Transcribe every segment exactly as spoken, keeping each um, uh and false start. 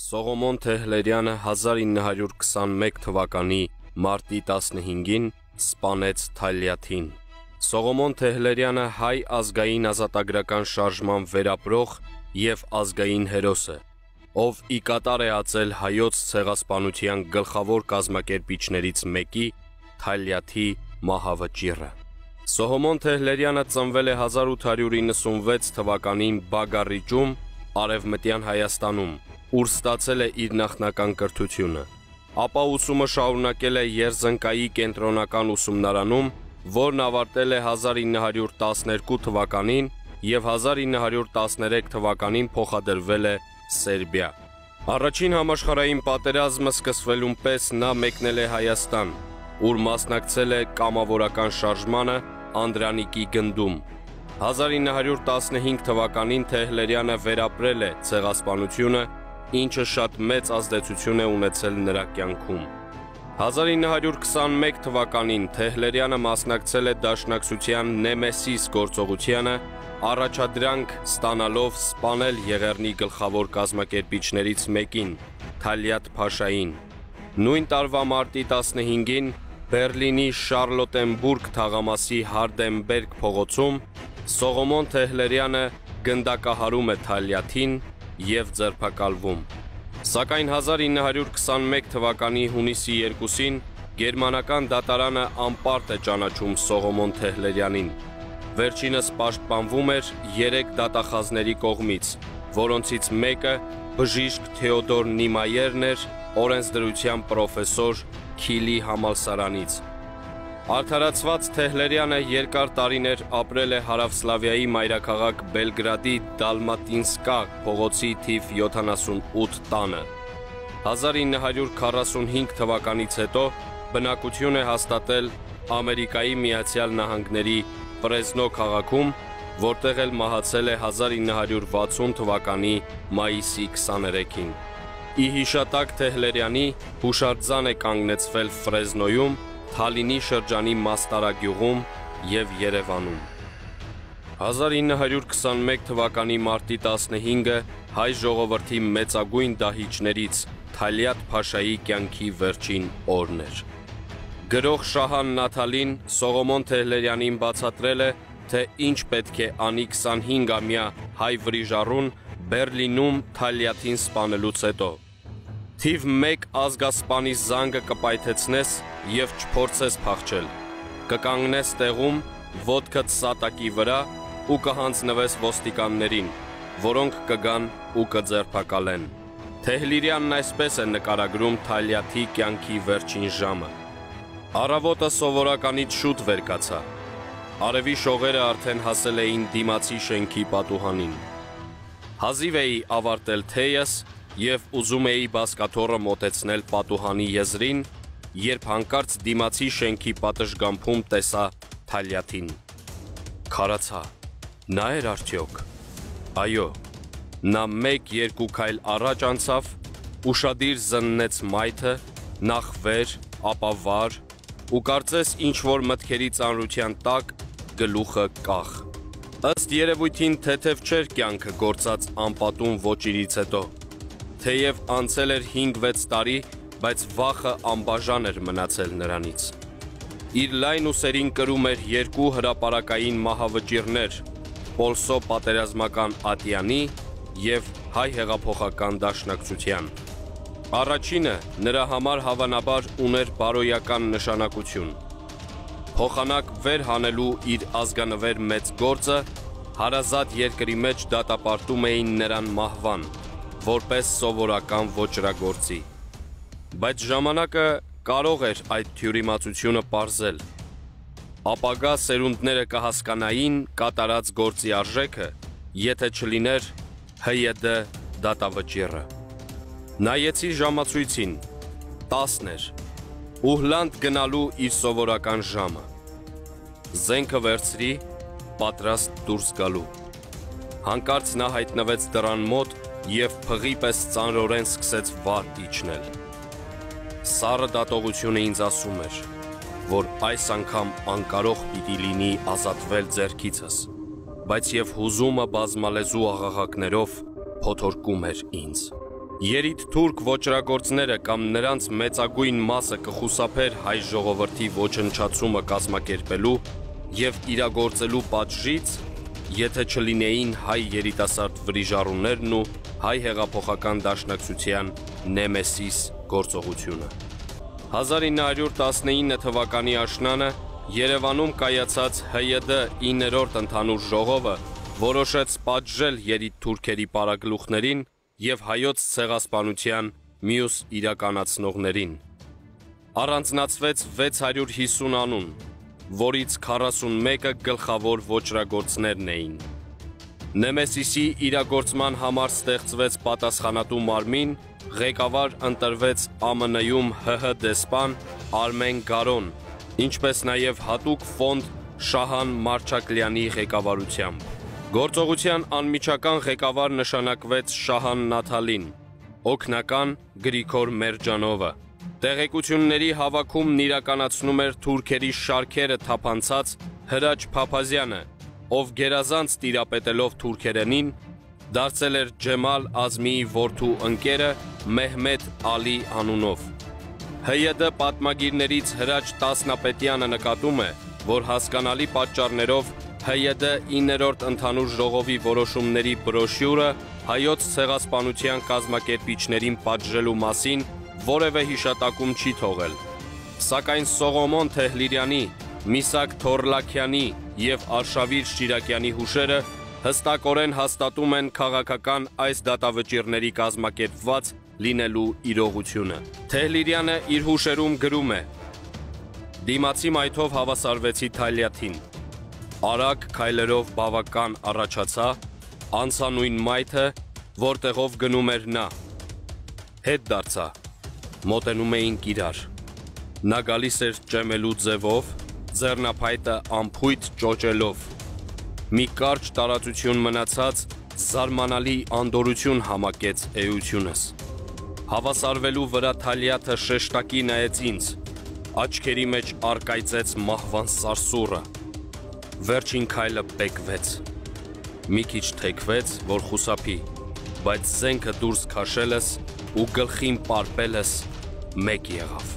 Սողոմոն Թեհլերյանը հազար ինը հարյուր քսանմեկ թվականի մարտի տասնհինգին սպանեց Թալյաթին։ Սողոմոն Թեհլերյանը հայ ազգային ազատագրական շարժման վերապրող և ազգային հերոս է, ով ի կատար է ածել հայոց ցեղասպանության գլխավոր կազմակերպիչներից մեկի Թալյաթի մահավճիռը։ Սողոմոն Թեհլերյանը ծնվել է հազար ութ հարյուր իննսունվեց թվականին Բագարիճում, Արևմտյան Հայաստանում, ուր ստացել է իր նախնական կրթությունը, ապա ուսումը շարունակել է Երզնկայի կենտրոնական ուսումնարանում, որն ավարտել է հազար ինը հարյուր տասներկու թվականին և հազար ինը հարյուր տասներեք թվականին փոխադրվել է Սերբիա։ Առաջին համաշխարհային պատերազմը սկսվելուն պես նա մեկնել է Հայաստան, ուր մասնակցել է կամավորական շարժմանը Անդրանիկի գնդում։ հազար ինը հարյուր տասնհինգ թվականին Թեհլերյանը վերապրել է ցեղասպանությունը, ինչը շատ մեծ ազդեցություն է ունեցել նրա կյանքում։ հազար ինը հարյուր քսանմեկ թվականին Թեհլերյանը մասնակցել է Դաշնակցության Նեմեսիս գործողությանը, առաջադրանք ստանալով սպանել Եղեռնի գլխավոր կազմակերպիչներից մեկին՝ Թալյաթ Փաշային։ Նույն տարվա մարտի տասնհինգին Բերլինի Շարլոտենբուրգ թաղամասի Հարդենբերգ փողոցում Սողոմոն Թեհլերյանը գնդակահարում է Թալյաթին և ձերբակալվում։ Սակայն հազար ինը հարյուր քսանմեկ թվականի հունիսի երկուսին գերմանական դատարանը անպարտ է ճանաչում Սողոմոն Թեհլերյանին։ Վերջինս պաշտպանվում էր երեք դատախազների կողմից, որոնցից մեկը բժիշկ Թեոդոր Նիմայերն էր օրենսդրության պրոֆեսոր Քիլի համալսարանից։ Արդարացված Թեհլերյանը երկար տարիներ ապրել է Հարավսլավիայի մայրաքաղաք Բելգրադի Դալմատինսկա փողոցի թիվ յոթանասունութ տանը։ հազար ինը հարյուր քառասունհինգ թվականից հետո բնակություն է հաստատել Ամերիկայի Միացյալ Նահանգների Ֆրեզնո քաղաքում, որտեղ էլ մահացել է հազար ինը հարյուր վաթսուն թվականի մայիսի քսաներեքին։ Ի հիշատակ Թեհլերյանի հուշարձան է կանգնեցվել Ֆրեզնոյում, Թալինի շրջանի Մաստարագյուղում և Երևանում։ հազար ինը հարյուր քսանմեկ թվականի մարտի տասնհինգը հայ ժողովրդի մեծագույն դահիճներից Թալյաթ Փաշայի կյանքի վերջին օրն էր։ Գրող Շահան Նաթալին Սողոմոն Թեհլերյանին բացատրել է, թե ինչ պետք է անի քսանհինգամյա հայ վրիժառուն Բերլինում Թալյաթին սպանելուց հետո։ Թիվ մեկ ազգասպանի զանգը կպայթեցնես և չփորձես փախչել, կկանգնես տեղում, ոտքդ սատակի վրա ու կհանձնվես ոստիկաններին, որոնք կգան ու կձերբակալեն։ Թեհլերյանն այսպես է նկարագրում Թալյաթի կյանքի վերջին ժամը։ Առավոտը սովորականից շուտ վեր կացա։ Արևի շողերը արդեն հասել էին դիմացի շենքի պատուհանին։ Հազիվ էի ավարտել թեյս և ուզում էի բազկաթոռը մոտեցնել պատուհանի եզրին, երբ հանկարծ դիմացի շենքի պատշգամբում տեսա Թալյաթին։ Քարացա, նա էր արդյոք։ Այո, նա մեկ-երկու քայլ առաջ անցավ, ուշադիր զննեց մայթը, նախ վեր, ապա վար, ու կարծես ինչ-որ մտքերի ծանրության տակ գլուխը կախ։ Ըստ երևույթին թեթև չէր կյանքը գործած անպատում ոճիրից հետո։ Թեև անցել էր հինգ-վեց տարի, բայց վախը անբաժան էր մնացել նրանից։ Իր լայն ուսերին կրում էր երկու հրապարակային մահավճիռներ՝ Պոլսո պատերազմական ատյանի և Հայ հեղափոխական դաշնակցության։ Առաջինը նրա համար հավանաբար ուներ բարոյական նշանակություն։ Փոխանակ վեր հանելու իր ազգանվեր մեծ գործը հարազատ երկրի մեջ դատապարտում էին նրան մահվան, որպես սովորական ոճրագործի։ Բայց ժամանակը կարող էր այդ թյուրիմացությունը պարզել։ Ապագա սերունդները կհասկանային կատարած գործի արժեքը, եթե չլիներ ՀՅԴ դատավճիռը։ Նայեցի ժամացույցին, տասն էր, ու Հլանդ գնալու իր սովորական ժամը։ Զենքը վերցրի, պատրաստ դուրս գալու։ Հանկարծ նա հայտնվեց դռան մոտ և փղի պես ծանրորեն սկսեց վարդ իջնել։ Սառը դատողությունը ինձ ասում էր, որ այս անգամ անկարող պիտի լինի ազատվել ձեռքիցս, բայց և հուզումը բազմալեզու աղաղակներով փոթորկում էր ինձ։ Երիտ թուրք ոճրագործները կամ նրանց մեծագույն մասը կխուսափեր հայ ժողովրդի ոչնչացումը կազմակերպելու և իրագործելու պատժից, եթե չլինեին հայ երիտասարդ վրիժառուներն ու հայ հեղափոխական դաշնակցության Նեմեսիս գործողությունը։ հազար ինը հարյուր տասնինը թվականի աշնանը Երևանում կայացած Հ Յ D իններորդ ընդհանուր ժողովը որոշեց պատժել երիտ թուրքերի պարագլուխներին և հայոց ցեղասպանության մյուս իրականացնողներին։ Առանձնացվեց վեց հարյուր հիսուն անուն, որից քառասունմեկը գլխավոր ոճրագործներն էին։ Նեմեսիսի իրագործման համար ստեղծվեց պատասխանատու մարմին, ղեկավար ընտրվեց Ա M N-ում Հ Հ դեսպան Արմեն Գարոն, ինչպես նաև հատուկ ֆոնդ Շահան Մարչակլյանի ղեկավարությամբ։ Գործողության անմիջական ղեկավար նշանակվեց Շահան Նաթալին, օգնական Գրիգոր Մերջանովը։ Տեղեկությունների հավաքումն իրականացնում էր թուրքերի շարքերը թափանցած Հրաչ Փափազյանը, ով գերազանց տիրապետելով թուրքերենին, դարձել էր Ջեմալ Ազմիի որդու ընկերը Մեհմեդ Ալի անունով։ Հ Յ D պատմագիրներից Հրաչ Տասնապետյանը նկատում է, որ հասկանալի պատճառներով Հ Յ D իններորդ ընդհանուր ժողովի որոշումների բրոշյուրը հայոց ցեղասպանության կազմակերպիչներին պատժելու մասին որևէ հիշատակում չի թողել, սակայն Սողոմոն Թեհլիրյանի, Միսակ Թորլաքյանի և Արշավիր Շիրակյանի հուշերը հստակորեն հաստատում են քաղաքական այս դատավճիռների կազմակերպված լինելու իրողությունը։ Թեհլիրյանը իր հուշերում գրում է. «Դիմացի մայթով հավասարվեցի Թալյաթին, արագ քայլերով բավական առաջացա, անցա նույն մայթը, որտեղով գնում էր նա, հետ դարձա, մոտենում էինք իրար, նա գալիս էր ճեմելու ձևով, ձեռնափայտը անփույթ ճոճելով, մի կարճ տարածություն մնացած զարմանալի անդորություն համակեց էությունս, հավասարվելու վրա Թալյաթը շեշտակի նայեց ինձ, աչքերի մեջ առկայծեց մահվան սարսուռը, վերջին քայլը բեկվեց, մի քիչ թեքվեց, որ խուսափի, բայց զենքը դուրս քաշելս ու գլխին պարպելս մեկ եղավ։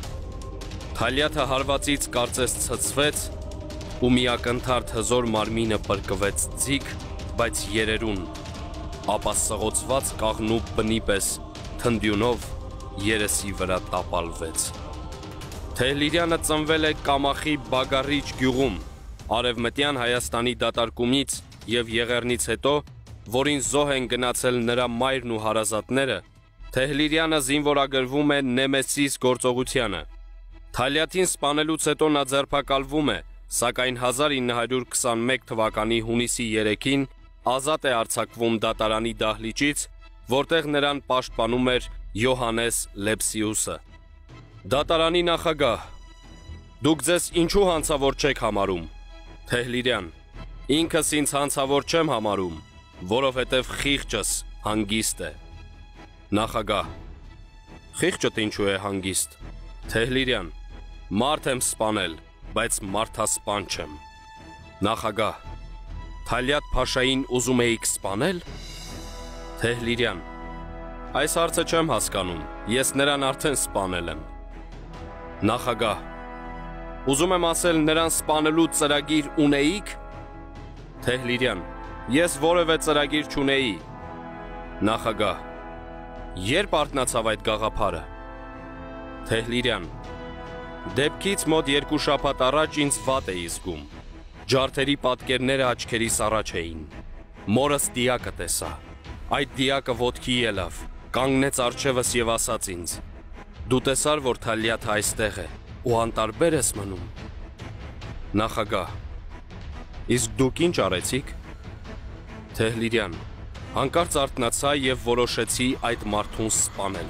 Թալյաթը հարվածից կարծես ցցվեց ու մի ակնթարթ հզոր մարմինը պրկվեց ձիգ, բայց երերուն, ապա սղոցված կաղնու բնի պես թնդյունով երեսի վրա տապալվեց։ Թեհլիրյանը ծնվել է Կամախի Բագարիչ գյուղում, Արևմտյան Հայաստանի դատարկումից և Եղեռնից հետո, որին զոհ են գնացել նրա մայրն ու հարազատները, Թեհլիրյանը զինվորագրվում է Նեմեսիս գործողությանը։ Թալյաթին սպանելուց հետո նա ձերբակալվում է, սակայն հազար ինը հարյուր քսանմեկ թվականի հունիսի երեքին ազատ է արձակվում դատարանի դահլիճից, որտեղ նրան պաշտպանում էր Յոհաննես Լեպսիուսը։ Դատարանի նախագահ. Դուք ձեզ ինչու հանցավոր չեք համարում։ Թեհլիրյան. Ինքս ինձ հանցավոր չեմ համարում, որովհետև խիղճս հանգիստ է։ Նախագահ. Խիղճդ ինչու է հանգիստ։ Թեհլիրյան. Մարդ եմ սպանել, բայց մարդասպան չեմ։ Նախագահ. Թալյաթ Փաշային ուզում էիք սպանել։ Թեհլիրյան. Այս հարցը չեմ հասկանում, ես նրան արդեն սպանել եմ։ Նախագահ. Ուզում եմ ասել, նրան սպանելու ծրագիր ունեիք։ Թեհլիրյան. Ես որևէ ծրագիր չունեի։ Նախագահ. Երբ արթնացավ այդ գաղափարը։ Թեհլիրյան. Դեպքից մոտ երկու շաբաթ առաջ ինձ վատ էի զգում։ Ջարդերի պատկերները աչքերիս առաջ էին։ Մորս դիակը տեսա։ Այդ դիակը ոտքի ելավ, կանգնեց առջևս և ասաց ինձ. Դու տեսար, որ Թալյաթը այստեղ է ու անտարբեր ես մնում։ Նախագահ. Իսկ դուք ինչ արեցիք։ Թեհլիրյան. Հանկարծ արթնացա և որոշեցի այդ մարդուն սպանել։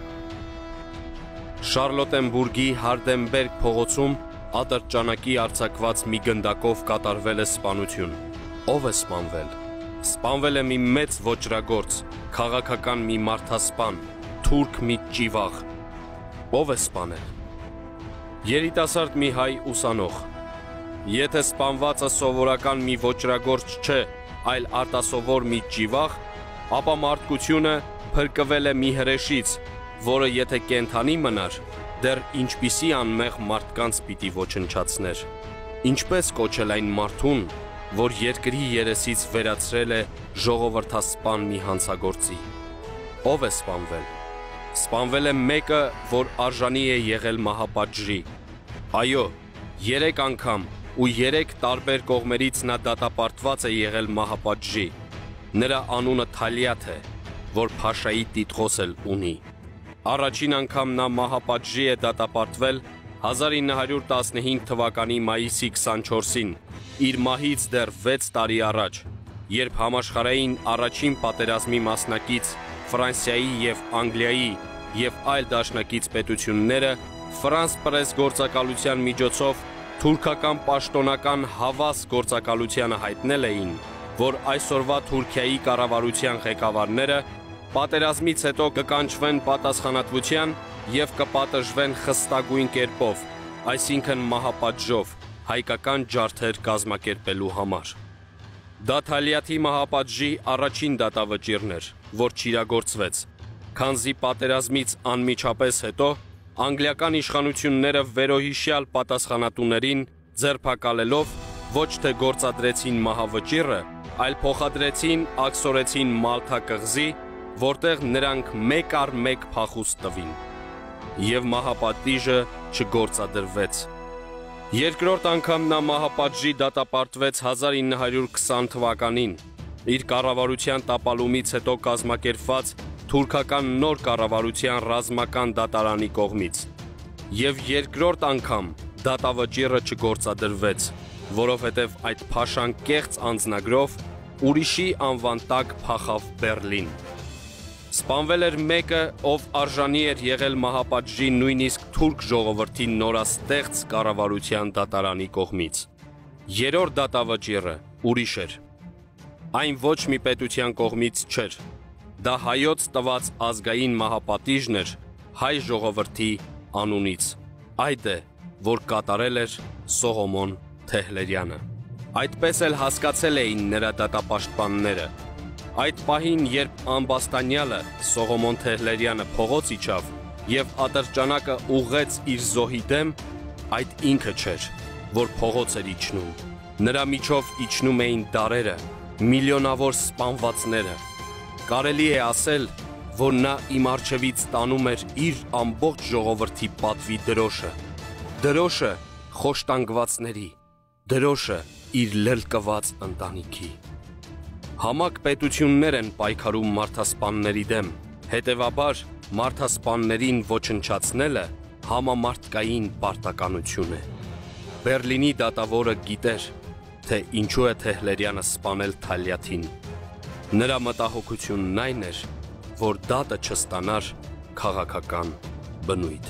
Շարլոտենբուրգի Հարդենբերգ փողոցում ատրճանակի արձակված մի գնդակով կատարվել է սպանություն։ Ով է սպանվել։ Սպանվել է մի մեծ ոճրագործ, քաղաքական մի մարդասպան, թուրք մի ճիվաղ։ Ով է սպանել։ Երիտասարդ մի հայ ուսանող։ Եթե սպանվածը սովորական մի ոճրագործ չէ, այլ արտասովոր մի ճիվաղ, ապա մարդկությունը, փրկվել է մի հրեշից, որը եթե կենդանի մնար, դեռ ինչպիսի անմեղ մարդկանց պիտի ոչնչացներ։ Ինչպես կոչել այն մարդուն, որ երկրի երեսից վերացրել է ժողովրդասպան մի հանցագործի։ Ով է սպանվել։ Սպանվել է մեկը, որ արժանի է եղել մահապատժի։ Այո, երեք անգամ ու երեք տարբեր կողմերից նա դատապարտված է եղել մահապատժի։ Նրա անունը Թալիաթ է, որ Փաշայի տիտղոս էլ ունի։ Առաջին անգամ նա մահապատժի է դատապարտվել հազար ինը հարյուր տասնհինգ թվականի մայիսի քսանչորսին, իր մահից դեռ վեց տարի առաջ, երբ համաշխարհային առաջին պատերազմի մասնակից Ֆրանսիայի և Անգլիայի և այլ դաշնակից պետությունները Ֆրանս պրես գործակալության միջոցով թուրքական պաշտոնական հավաս գործակալությանը հայտնել էին, որ այսօրվա Թուրքիայի կառավարության ղեկավարները պատերազմից հետո կկանչվեն պատասխանատվության և կպատժվեն խստագույն կերպով, այսինքն մահապատժով, հայկական ջարդեր կազմակերպելու համար։ Դա Թալիաթի մահապատժի առաջին դատավճիռն էր, որ չիրագործվեց, քանզի պատերազմից անմիջապես հետո անգլիական իշխանությունները վերոհիշյալ պատասխանատուներին ձերբակալելով ոչ թե գործադրեցին մահավճիռը, այլ փոխադրեցին աքսորեցին Մալթա կղզի, որտեղ նրանք մեկ առ մեկ փախուստ տվին, և մահապատիժը չգործադրվեց։ Երկրորդ անգամ նա մահապատժի դատապարտվեց հազար ինը հարյուր քսան թվականին, իր կառավարության տապալումից հետո կազմակերպված թուրքական նոր կառավարության ռազմական դատարանի կողմից, և երկրորդ անգամ դատավճիռը չգործադրվեց, որովհետև այդ փաշան կեղծ անձնագրով ուրիշի անվան տակ փախավ Բեռլին։ Սպանվել էր մեկը, ով արժանի էր եղել մահապատժի նույնիսկ թուրք ժողովրդի նորաստեղծ կառավարության դատարանի կողմից։ Երրորդ դատավճիռը ուրիշ էր։ Այն ոչ մի պետության կողմից չէր։ Դա հայոց տված ազգային մահապատիժն էր հայ ժողովրդի անունից։ Այդ է, որ կատարել էր Սողոմոն Թեհլերյանը։ Այդպես էլ հասկացել էին նրա դատապաշտպանները։ Այդ պահին, երբ ամբաստանյալը Սողոմոն Թեհլերյանը փողոց իջավ և ատրճանակը ուղղեց իր զոհի դեմ, այդ ինքը չէր, որ փողոց էր իջնում։ Նրա միջով իջնում էին դարերը, միլիոնավոր սպանվածները։ Կարելի է ասել, որ նա իմ առջևից տանում էր իր ամբողջ ժողովրդի պատվի դրոշը, դրոշը խոշտանգվածների, դրոշը իր լլկված ընտանիքի։ Համակ պետություններ են պայքարում մարդասպանների դեմ, հետևաբար մարդասպաններին ոչնչացնելը համամարտկային պարտականություն է։ Բեռլինի դատավորը գիտեր, թե ինչու է Թեհլերյանը սպանել Թալիաթին։ Նրա մտահոգությունն այն էր, որ դատը չստանար քաղաքական բնույթ։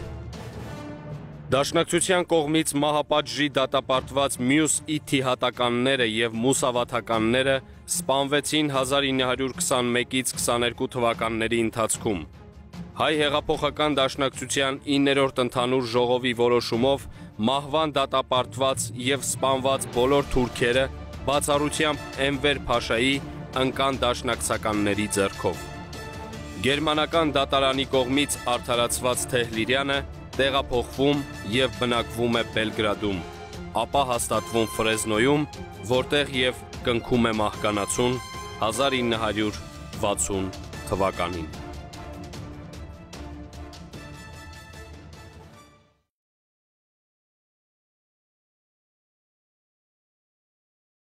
Դաշնակցության կողմից մահապատժի դատապարտված մյուս իթիհատականները և մուսավաթականները սպանվեցին հազար ինը հարյուր քսանմեկից քսաներկու թվականների ընթացքում։ Հայ հեղափոխական դաշնակցության իններորդ ընդհանուր ժողովի որոշումով մահվան դատապարտված և սպանված բոլոր թուրքերը բացառությամբ Էնվեր Փաշայի ընկան դաշնակցականների ձեռքով։ Գերմանական դատարանի կողմից արդարացված Թեհլիրյանը տեղափոխվում և բնակվում է Բելգրադում, ապա հաստատվում Ֆրեզնոյում, որտեղ և կնքում է մահկանացուն հազար ինը հարյուր վաթսուն թվականին։